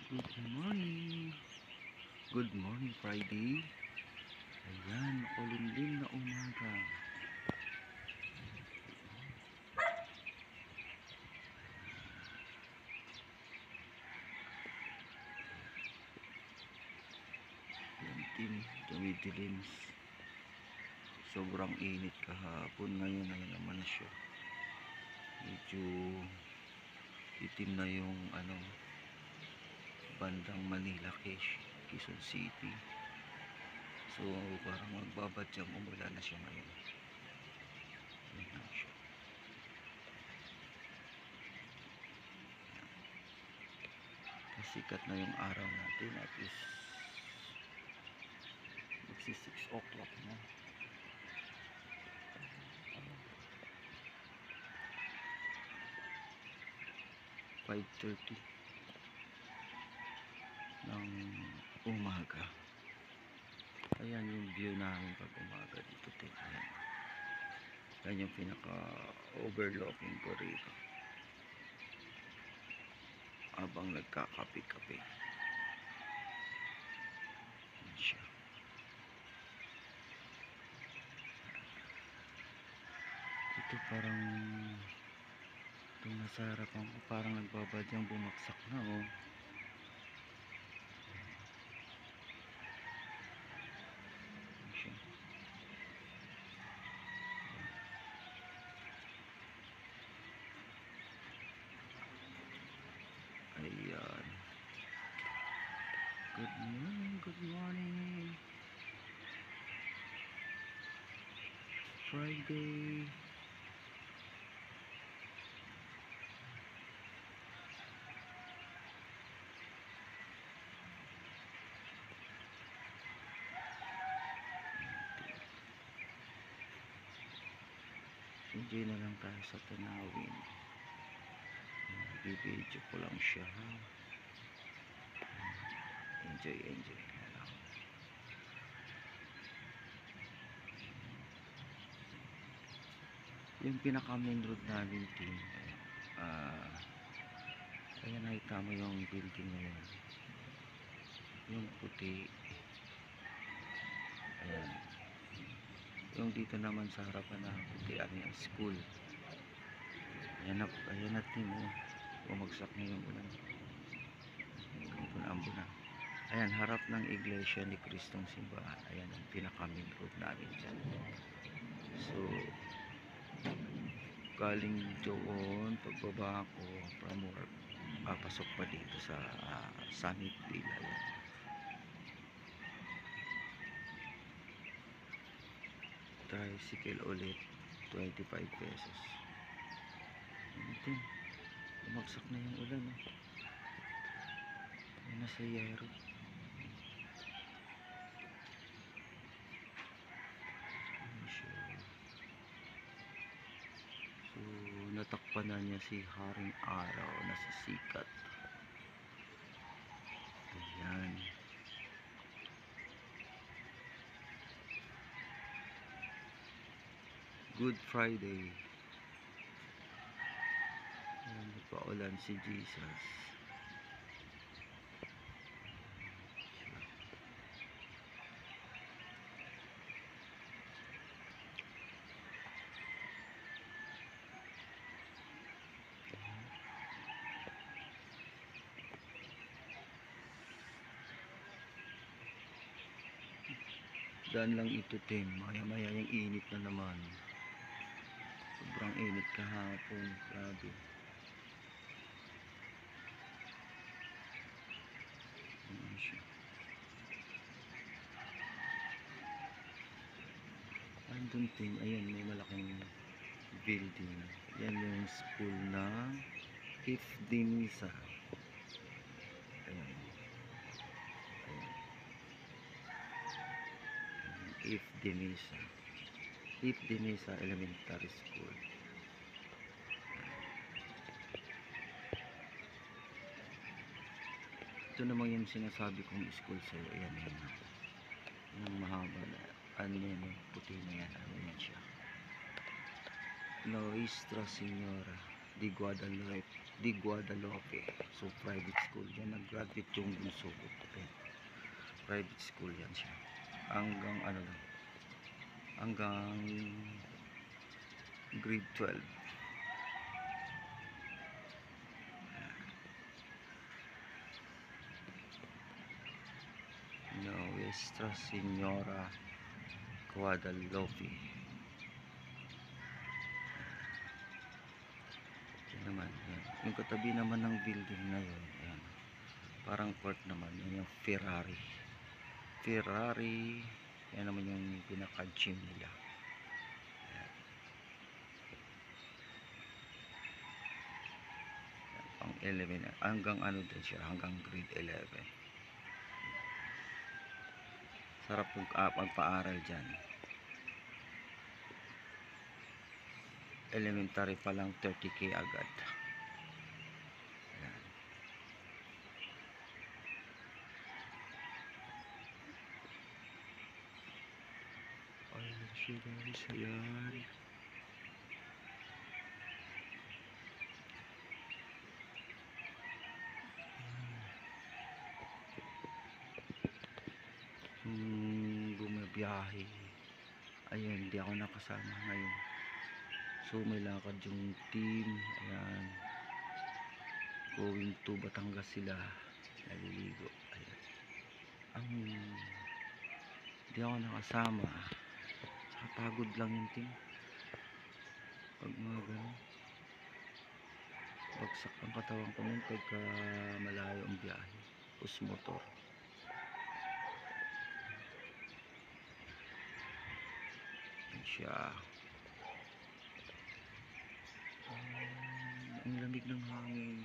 Good morning. Good morning Friday. Ayan, makulimlim na umaga. Ayan din, dumidilim. Sobrang init kahapon. Ngayon ay naman siya. Medyo itim na yung bandang Manila, Quezon City. So parang magbabadyang umulan na siya ngayon. Ayan na siya. Sikat na yung araw natin at is magsi 6 o'clock na. Five 5:30 ng umaga. Ayan yung view namin pag umaga dito. Ayan. Yan yung pinaka overlooking ko rito habang nagkakape-kape. Yan siya. Ito parang itong nasa harapan ko parang nagbabadyang bumagsak na Yan siya. Ayan. Good morning, good morning. Friday. Enjoy na lang tayo sa tanawin. Bibidyo ko lang siya. Enjoy na lang. Yung pinaka main road namin team, ayan, nakita mo yung building na yun, yung puti. Ayan, yung dito naman sa harapan na puti, yung school. Ayan na team, bumagsak na yung ulan. Ambo na. Ayan, harap ng Iglesia ni Kristong Simbahan. Ayan ang pinaka main road namin dyan. So galing doon, pagbaba ko from work, papasok pa dito sa Sunnyvale. Ayan. Tricycle ulit 25 pesos. Ito, bumagsak na yung ulan. Ayan na sa yero. So natakpan na niya si Haring Araw na si Sikat. Ayan. Good Friday. Ayan, nagpaulan si Jesus. Daan lang ito team, maya maya yung init na naman. Sobrang init kahapon, grabe. Ayan siya. Andun team, ayan may malaking building. Yan yung school ng If Denisa. Ayan. If Denisa Elementary School. Ito naman yung sinasabi kong school sa iyo. Ayan yun. Yung mahaba na yan, puti na yan. Ano yan siya? Nuestra Señora de Guadalupe di Guadalupe. So private school yan, nag-graduate yung bunso ko. Ayan. Private school yan siya, hanggang ano lang, hanggang grade 12. Nuestra Señora Guadalupe. Yan naman, yan. Yung katabi naman ng building na yun, yan, parang court naman, yan yung Ferrari, yan naman yung pinaka-gym nila. Yan. Yan, pang 11, hanggang ano din siya, hanggang grade 11. Sarap magpa-aral dyan. Elementary pa lang 30k agad. Ayan. Ayan siya guys, ayan. Bumabiyahe. Ayun, hindi ako nakasama ngayon. So may lakad yung team. Ayan, going to Batangas sila, naliligo. Ayan. Hindi ako nakasama, saka pagod lang yung team pag mga ganun. Bagsak ang katawan ko nun pagka malayo ang biyahe, us motor. Ayan siya. Ang lamig ng hangin.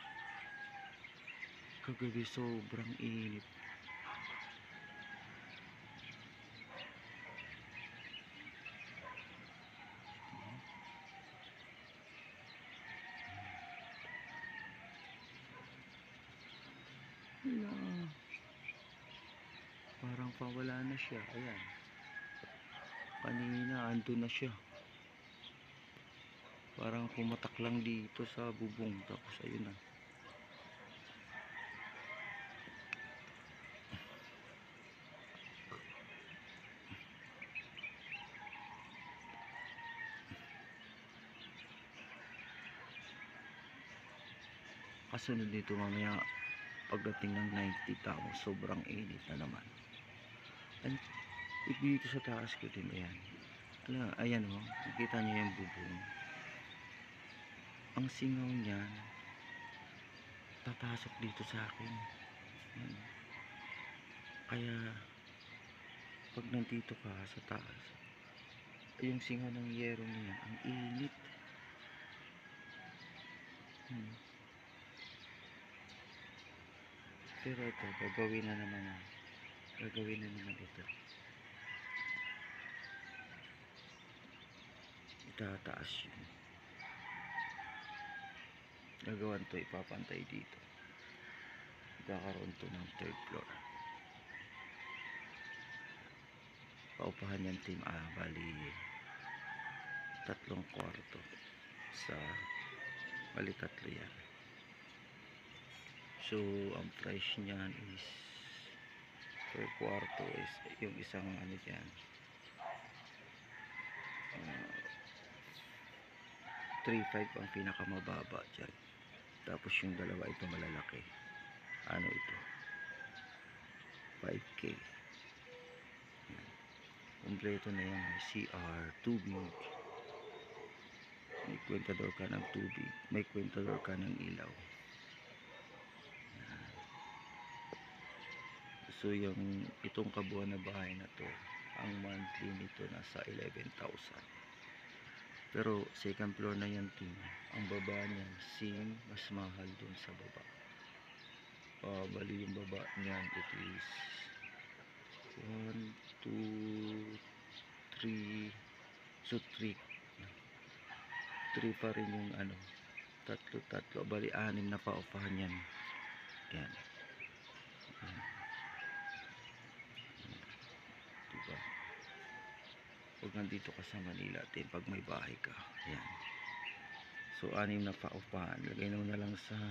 Kagabi sobrang init. Hala, parang pawala na siya. Ayan, kanina andun na siya, parang pumatak lang dito sa bubong, tapos ayun na. Kasunod dito mamaya pagdating ng 90 tapos sobrang init na naman. And dito sa taas ko din, ayan. Ayan o, nakita niyo yung bubong. Ang singaw niyan papasok dito sa akin. Ayan. Kaya pag nandito ka sa taas, yung singaw ng yero niya, ang init. Pero ito, gagawin na naman ito. Itataas yun. Gagawan to, ipapantay dito. Kakaroon to ng 3rd floor. Paupahan yan team, bali 3 kwarto sa, bali 3 yan. So ang price niyan is per kwarto is yung isang ano dyan, 3.5 ang pinakamababa dyan. Tapos yung dalawa ito malalaki, ano ito, 5k. Yan. Kompleto na yan, may CR, tubig, may kwentador ka ng tubig, may kwentador ka ng ilaw. Yan. So yung itong kabuuan na bahay na to, ang monthly nito nasa 11,000. Pero second floor na yan team. Ang baba niyan, same, mas mahal dun sa baba. Bali yung baba niyan, it is 1, 2, 3. So 3 pa rin yung ano, tatlo. Bali 6 na paupahan yan. Yan. Diba? Pag nandito ka sa Manila, pag may bahay ka, yan. So So 6 na paupahan, lagay mo na lang sa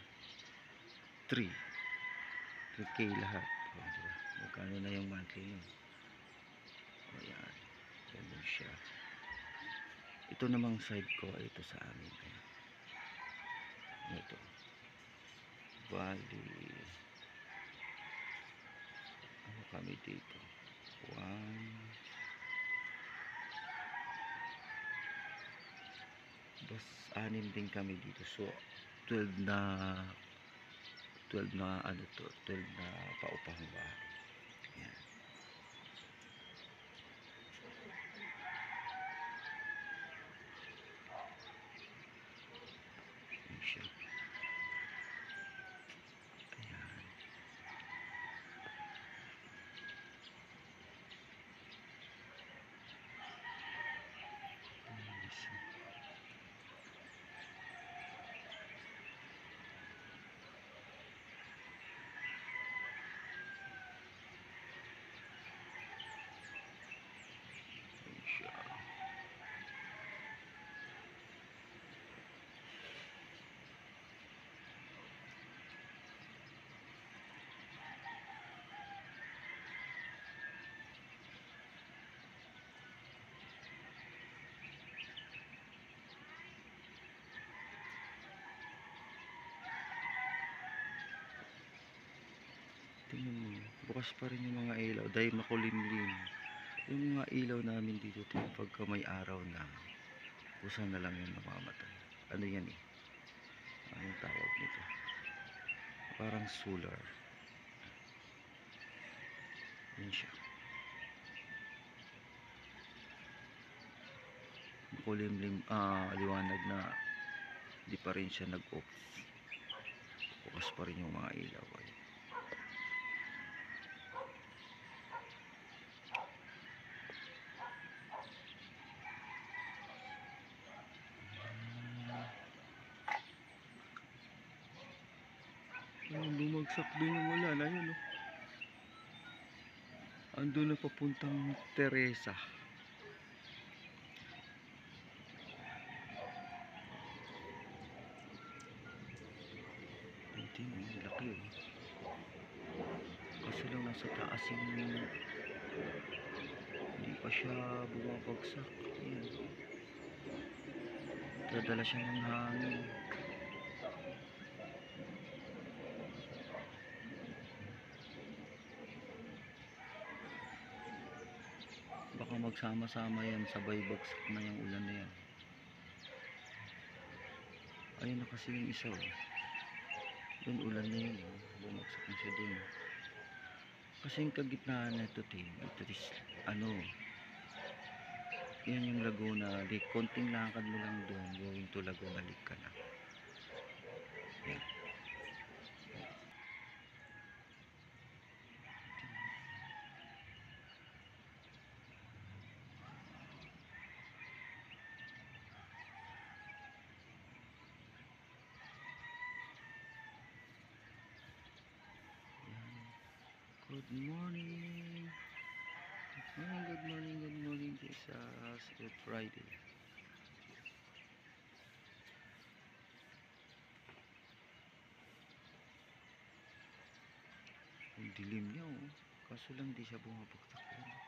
3 3K lahat. Diba? Magkano na yung monthly nun? Ayan, ganun siya. Ito namang side ko, ito sa amin. Ito bali ano kami dito, 6 din kami dito. So 12 na 12 na ano to, 12 na paupahang bahay. Ayan. Ayan siya. Ayan. Ayan siya. Ayan siya. Tingnan mo, bukas pa rin yung mga ilaw dahil makulimlim. Yung mga ilaw namin dito, pagka may araw na, kusa na lang yung namamatay. Ano yan eh? Anong tawag nito? Parang solar. Yan siya. Makulimlim, liwanag na di pa rin siya nag-off. Bukas pa rin yung mga ilaw. Bumagsak din yung ulan. Ayun o. Ando na papuntang Teresa. Hindi, laki o. Kasi lang nasa taas yung hindi pa siya bumabagsak. Ayan. Dadala siya ng hangin. Baka magsama-sama yan, sabay bagsak na yung ulan na yan. Ayun na kasi yung isa oh. Yung ulan na yun oh. Bumagsak na siya dun. Kasi yung kagitnaan na ito ito is ano, yan yung Laguna Lake. Konting lakad mo lang doon, going to Laguna Lake ka na. Yan. Good morning. Good morning. Jesus. Good Friday. Ang dilim niya oh. Kaso lang di siya bumabagsak.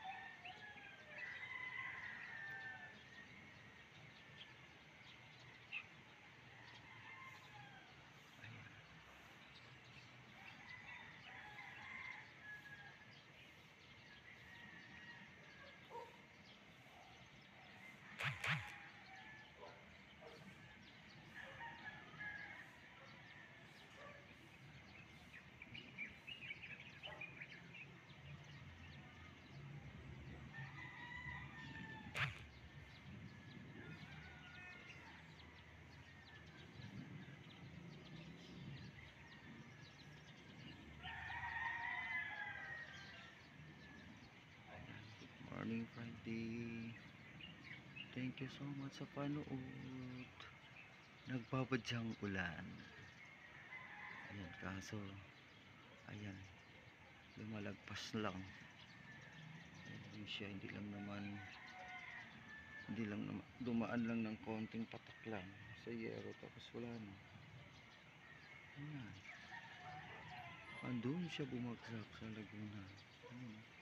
Morning Friday. Thank you so much sa panood. Nagbabadyang ulan. Ayan, kaso ayan, lumalagpas lang. Ayan siya, hindi lang naman dumaan lang ng konting patak lang. sa yero tapos wala na. Ayan. Andun siya bumagsak sa Laguna. Ayun.